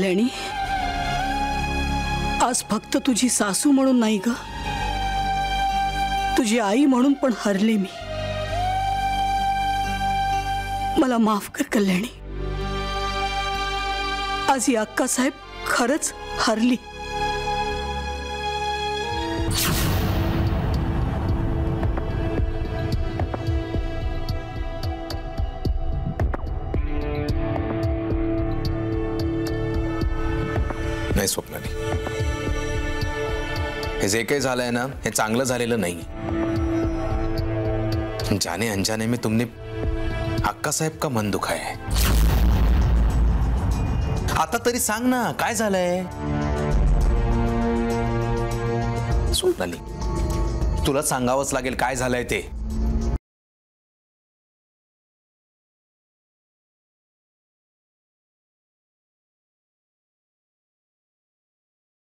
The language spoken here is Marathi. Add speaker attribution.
Speaker 1: कल्याणी, आज फक्त तुझी सासू म्हणून नाही ग, तुझी आई म्हणून पण हरले मी। मला माफ कर कल्याणी, आज ही अक्का साहेब खरंच हरली।
Speaker 2: नाही स्वप्नाली, हे जे काही झालंय ना हे चांगलं झालेलं नाही। जाने अनजाने में तुमने अक्का साहेब का मन दुखाया है। आता तरी सांग ना काय झालंय। स्वप्नाली, तुला सांगावंच लागेल काय झालंय ते।